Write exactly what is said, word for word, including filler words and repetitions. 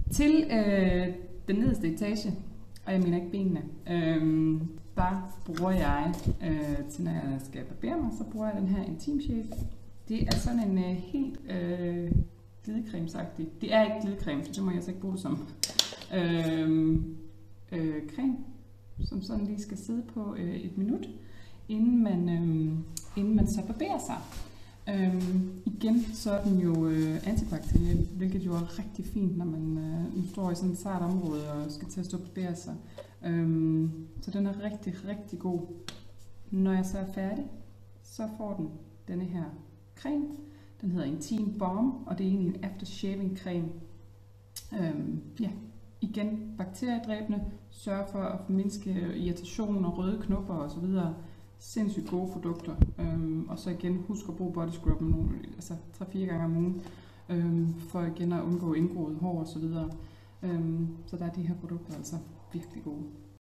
Til øh, den nederste etage, og jeg mener ikke benene, øh, der bruger jeg, øh, til når jeg skal barbere mig, så bruger jeg den her Intimshave. Det er sådan en øh, helt øh, glidecremesagtig. Det er ikke glidecreme, så det må jeg så ikke bruge det som. Øh, øh, creme, som sådan lige skal sidde på øh, et minut, inden man, øh, inden man så barberer sig. Øhm, igen så er den jo øh, antibakteriel, hvilket jo er rigtig fint, når man øh, nu står i sådan et sart område og skal til at stå og barbere sig. Øhm, så den er rigtig, rigtig god. Når jeg så er færdig, så får den denne her creme. Den hedder Intim Balm, og det er egentlig en aftershaving creme. Øhm, ja, igen bakteriedræbende, sørger for at mindske irritation og røde knopper osv. Sindssygt gode produkter. Øhm, og så igen, husk at bruge body scrub nogle, altså tre fire gange om ugen, øhm, for igen at undgå indgroet hår og så videre. Øhm, så der er de her produkter altså virkelig gode.